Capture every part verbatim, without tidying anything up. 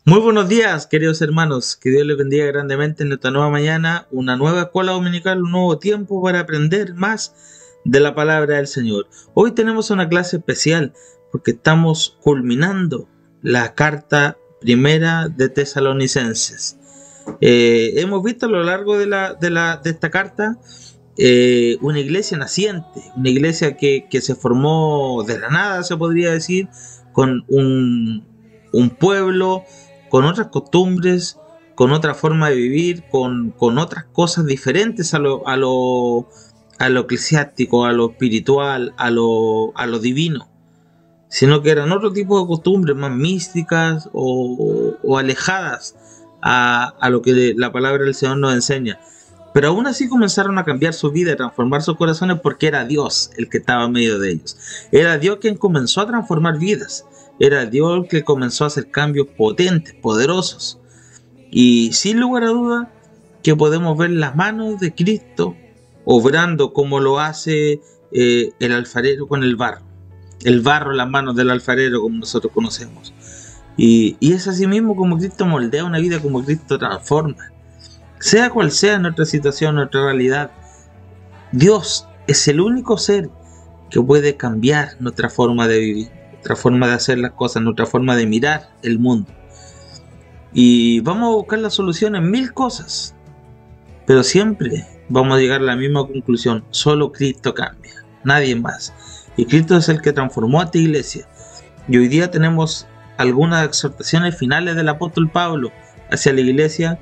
Muy buenos días, queridos hermanos. Que Dios les bendiga grandemente en esta nueva mañana, una nueva escuela dominical, un nuevo tiempo para aprender más de la palabra del Señor. Hoy tenemos una clase especial porque estamos culminando la carta primera de Tesalonicenses. Eh, hemos visto a lo largo de, la, de, la, de esta carta eh, una iglesia naciente, una iglesia que, que se formó de la nada, se podría decir, con un, un pueblo, con otras costumbres, con otra forma de vivir, con, con otras cosas diferentes a lo, a lo, a lo eclesiástico, a lo espiritual, a lo, a lo divino, sino que eran otro tipo de costumbres más místicas o, o alejadas a, a lo que la palabra del Señor nos enseña. Pero aún así comenzaron a cambiar su vida, a transformar sus corazones, porque era Dios el que estaba en medio de ellos. Era Dios quien comenzó a transformar vidas. Era Dios el que comenzó a hacer cambios potentes, poderosos. Y sin lugar a duda que podemos ver las manos de Cristo obrando como lo hace eh, el alfarero con el barro. El barro en las manos del alfarero, como nosotros conocemos. Y, y es así mismo como Cristo moldea una vida, como Cristo transforma. Sea cual sea nuestra situación, nuestra realidad, Dios es el único ser que puede cambiar nuestra forma de vivir, nuestra forma de hacer las cosas, nuestra forma de mirar el mundo. Y vamos a buscar la solución en mil cosas, pero siempre vamos a llegar a la misma conclusión: solo Cristo cambia, nadie más. Y Cristo es el que transformó a esta iglesia. Y hoy día tenemos algunas exhortaciones finales del apóstol Pablo hacia la iglesia.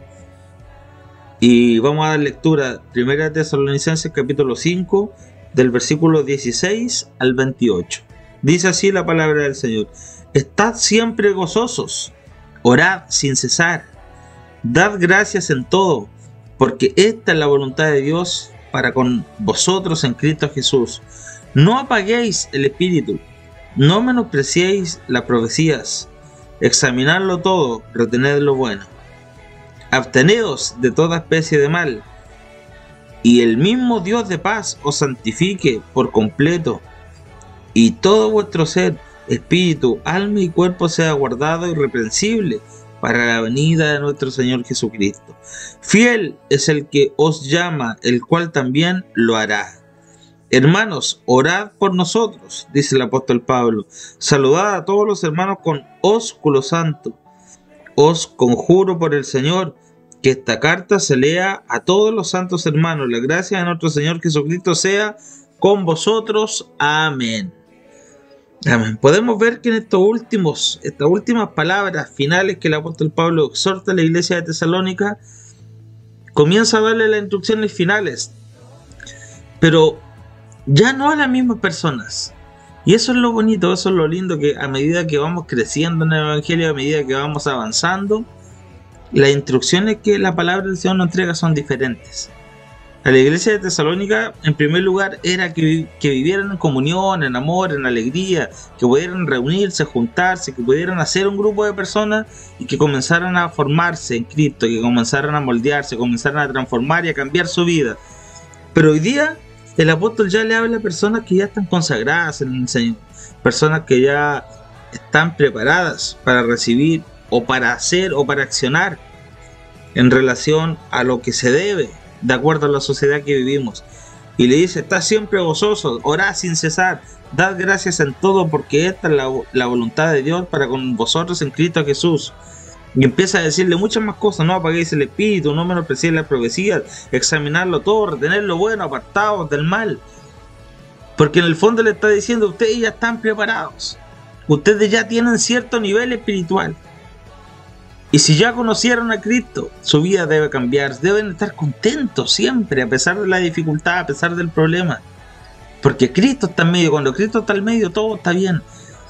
Y vamos a dar lectura primera de Tesalonicenses capítulo cinco, del versículo dieciséis al veintiocho. Dice así la palabra del Señor: Estad siempre gozosos, orad sin cesar, dad gracias en todo, porque esta es la voluntad de Dios para con vosotros en Cristo Jesús. No apaguéis el espíritu, no menospreciéis las profecías, examinadlo todo, retened lo bueno. Absteneos de toda especie de mal, y el mismo Dios de paz os santifique por completo, y todo vuestro ser, espíritu, alma y cuerpo sea guardado irreprensible para la venida de nuestro Señor Jesucristo. Fiel es el que os llama, el cual también lo hará. Hermanos, orad por nosotros, dice el apóstol Pablo. Saludad a todos los hermanos con ósculo santo. Os conjuro por el Señor que esta carta se lea a todos los santos hermanos. La gracia de nuestro Señor Jesucristo sea con vosotros. Amén. Amén. Podemos ver que en estos últimos, estas últimas palabras finales que el apóstol Pablo exhorta a la iglesia de Tesalónica, comienza a darle las instrucciones finales, pero ya no a las mismas personas. Y eso es lo bonito, eso es lo lindo, que a medida que vamos creciendo en el Evangelio, a medida que vamos avanzando, las instrucciones que la palabra del Señor nos entrega son diferentes. A la iglesia de Tesalónica, en primer lugar, era que, que vivieran en comunión, en amor, en alegría, que pudieran reunirse, juntarse, que pudieran hacer un grupo de personas y que comenzaran a formarse en Cristo, que comenzaran a moldearse, comenzaran a transformar y a cambiar su vida. Pero hoy día el apóstol ya le habla a personas que ya están consagradas en el Señor, personas que ya están preparadas para recibir o para hacer o para accionar en relación a lo que se debe, de acuerdo a la sociedad que vivimos. Y le dice: estad siempre gozosos, orad sin cesar, dad gracias en todo, porque esta es la, la voluntad de Dios para con vosotros en Cristo Jesús. Y empieza a decirle muchas más cosas: no apaguéis el espíritu, no menospreciéis las profecías, examinarlo todo, retener lo bueno, apartados del mal. Porque en el fondo le está diciendo: ustedes ya están preparados, ustedes ya tienen cierto nivel espiritual. Y si ya conocieron a Cristo, su vida debe cambiar, deben estar contentos siempre, a pesar de la dificultad, a pesar del problema. Porque Cristo está en medio, cuando Cristo está en medio, todo está bien.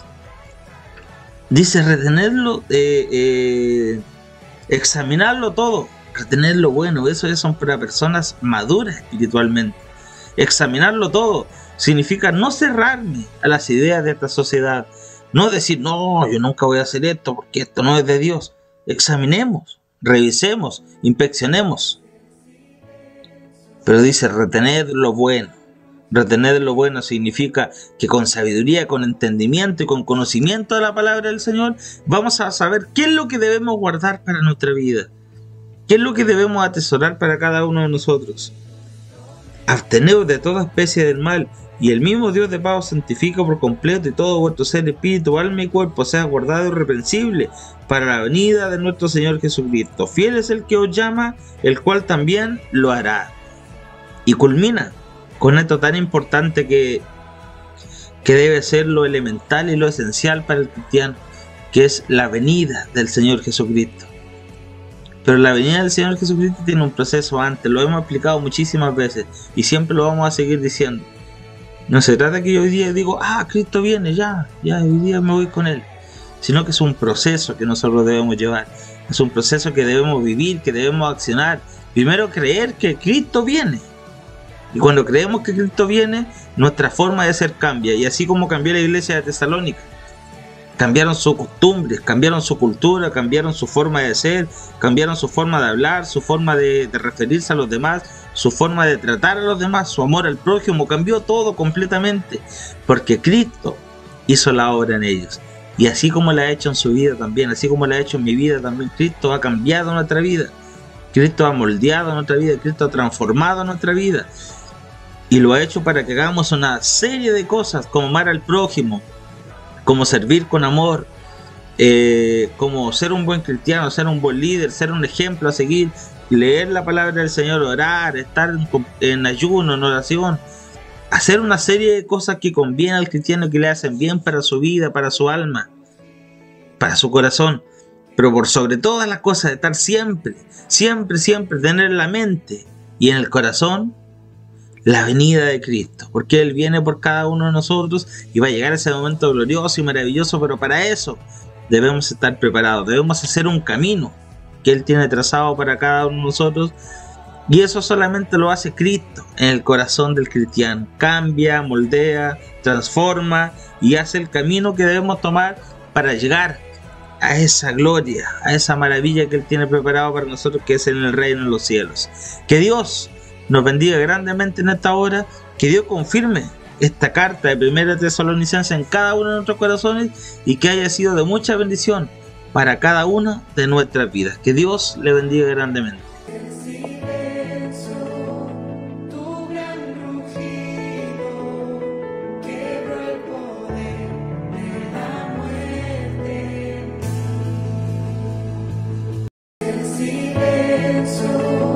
Dice: retenerlo, eh, eh, examinarlo todo, retener lo bueno. Eso son para personas maduras espiritualmente. Examinarlo todo significa no cerrarme a las ideas de esta sociedad, no decir: no, yo nunca voy a hacer esto porque esto no es de Dios. Examinemos, revisemos, inspeccionemos. Pero dice: retener lo bueno, Retener lo bueno significa que con sabiduría, con entendimiento y con conocimiento de la palabra del Señor, vamos a saber qué es lo que debemos guardar para nuestra vida, qué es lo que debemos atesorar para cada uno de nosotros. Absteneos de toda especie del mal, y el mismo Dios de paz os santifica por completo, y todo vuestro ser, espíritu, alma y cuerpo sea guardado irreprensible para la venida de nuestro Señor Jesucristo. Fiel es el que os llama, el cual también lo hará. Y culmina con esto tan importante que, que debe ser lo elemental y lo esencial para el cristiano, que es la venida del Señor Jesucristo. Pero la venida del Señor Jesucristo tiene un proceso antes, lo hemos explicado muchísimas veces y siempre lo vamos a seguir diciendo. No se trata que yo hoy día digo, ah, Cristo viene, ya, ya, hoy día me voy con Él. Sino que es un proceso que nosotros debemos llevar. Es un proceso que debemos vivir, que debemos accionar. Primero creer que Cristo viene. Y cuando creemos que Cristo viene, nuestra forma de ser cambia. Y así como cambió la iglesia de Tesalónica. Cambiaron sus costumbres, cambiaron su cultura, cambiaron su forma de ser, cambiaron su forma de hablar, su forma de, de referirse a los demás, su forma de tratar a los demás, su amor al prójimo, cambió todo completamente, porque Cristo hizo la obra en ellos. Y así como la ha hecho en su vida también, así como la ha hecho en mi vida también, Cristo ha cambiado nuestra vida, Cristo ha moldeado nuestra vida, Cristo ha transformado nuestra vida, y lo ha hecho para que hagamos una serie de cosas, como amar al prójimo, como servir con amor, eh, como ser un buen cristiano, ser un buen líder, ser un ejemplo a seguir, leer la palabra del Señor, orar, estar en, en ayuno, en oración, hacer una serie de cosas que convienen al cristiano, que le hacen bien para su vida, para su alma, para su corazón. Pero por sobre todas las cosas, estar siempre, siempre, siempre, tener en la mente y en el corazón la venida de Cristo, porque Él viene por cada uno de nosotros y va a llegar ese momento glorioso y maravilloso, pero para eso debemos estar preparados, debemos hacer un camino que Él tiene trazado para cada uno de nosotros, y eso solamente lo hace Cristo en el corazón del cristiano. Cambia, moldea, transforma y hace el camino que debemos tomar para llegar a esa gloria, a esa maravilla que Él tiene preparado para nosotros, que es en el reino de los cielos. Que Dios nos bendiga grandemente en esta hora, que Dios confirme esta carta de Primera Tesalonicenses en cada uno de nuestros corazones y que haya sido de mucha bendición para cada una de nuestras vidas. Que Dios le bendiga grandemente. El silencio